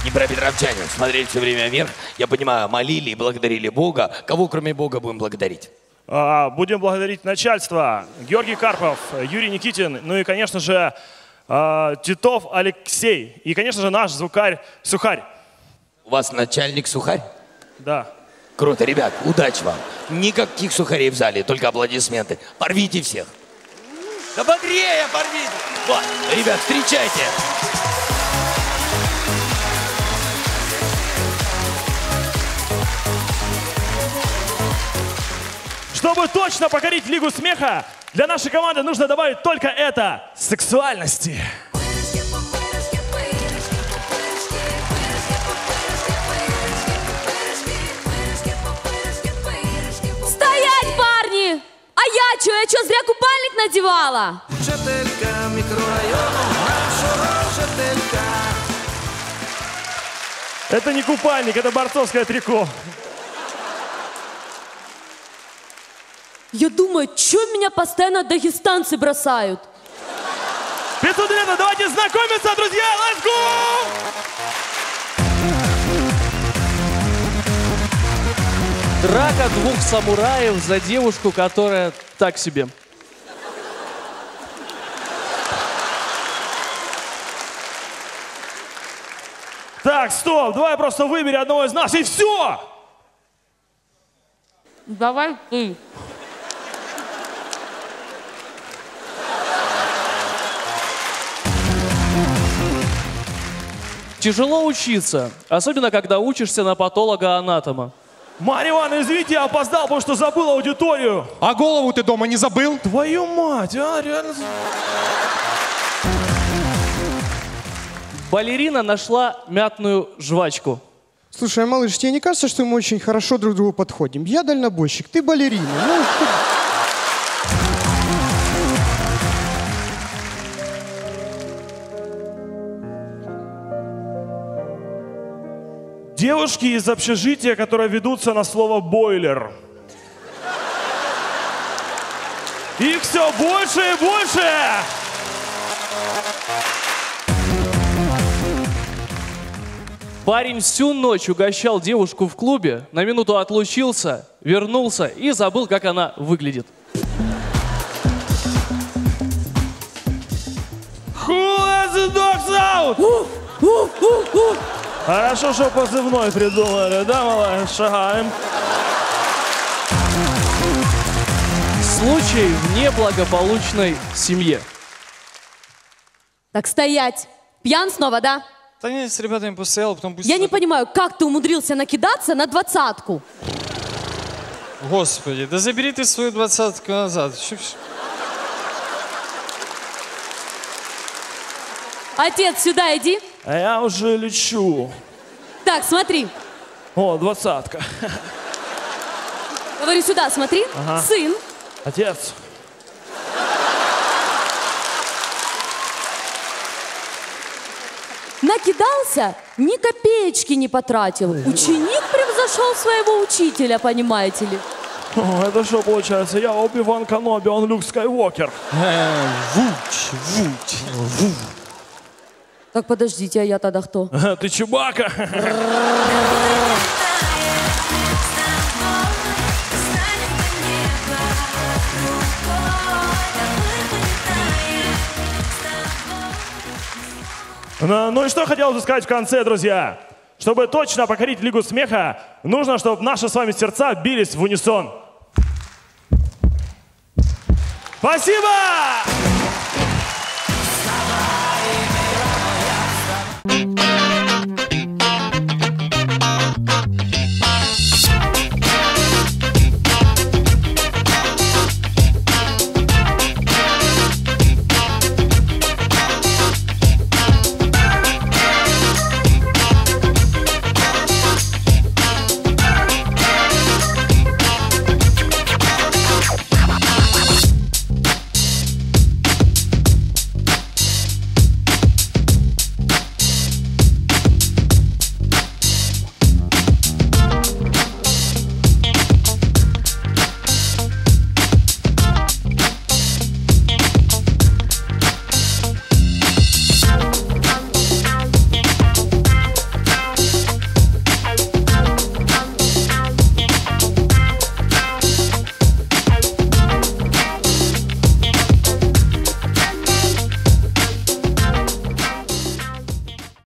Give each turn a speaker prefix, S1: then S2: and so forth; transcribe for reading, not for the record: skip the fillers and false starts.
S1: Днепропетровчане смотрели все время вверх. Я понимаю, молили и благодарили Бога. Кого, кроме Бога, будем благодарить?
S2: Будем благодарить начальство. Георгий Карпов, Юрий Никитин, ну и, конечно же, Титов Алексей. И, конечно же, наш звукарь Сухарь.
S1: У вас начальник Сухарь?
S2: Да.
S1: Круто, ребят, удачи вам. Никаких сухарей в зале, только аплодисменты. Порвите всех. Да бодрее порвите. Вот, ребят, встречайте.
S2: Чтобы точно покорить Лигу смеха, для нашей команды нужно добавить только это – сексуальности.
S3: Стоять, парни! А я что? Я что, зря купальник надевала?
S2: Это не купальник, это борцовское трико.
S3: Я думаю, что меня постоянно дагестанцы бросают?
S2: 500 лет, давайте знакомиться, друзья! Let's go!
S4: Драка двух самураев за девушку, которая так себе.
S2: Так, стоп, давай просто выбери одного из нас и все!
S3: Давай ты.
S4: Тяжело учиться, особенно когда учишься на патолога-анатома.
S2: Марья Ивановна, извините, я опоздал, потому что забыл аудиторию.
S5: А голову ты дома не забыл?
S2: Твою мать, а, реально.
S4: Балерина нашла мятную жвачку.
S5: Слушай, малыш, тебе не кажется, что мы очень хорошо друг другу подходим? Я дальнобойщик, ты балерина. Ну,
S2: Девушки из общежития, которые ведутся на слово «бойлер». Их все больше и больше!
S4: Парень всю ночь угощал девушку в клубе, на минуту отлучился, вернулся и забыл, как она выглядит.
S2: Who let the dogs out? Хорошо, что позывной придумали, да, малая? Шагаем.
S4: Случай в неблагополучной семье.
S3: Так, стоять. Пьян снова, да?
S6: Да нет, с ребятами постоял, потом быстро...
S3: Я не понимаю, как ты умудрился накидаться на 20-ку?
S6: Господи, да забери ты свою 20-ку назад.
S3: Отец, сюда иди.
S2: А я уже лечу.
S3: Так, смотри.
S2: О, 20-ка.
S3: Говорю, сюда, смотри.
S2: Ага.
S3: Сын.
S2: Отец.
S3: Накидался, ни копеечки не потратил. Ученик превзошел своего учителя, понимаете ли?
S2: О, это что получается? Я Оби-Ван Каноби, он Люк Скайуокер.
S3: Так, подождите, а я тогда кто?
S2: Ты Чубака. Ну и что хотелось бы сказать в конце, друзья? Чтобы точно покорить Лигу смеха, нужно, чтобы наши с вами сердца бились в унисон. Спасибо!
S7: Вставай,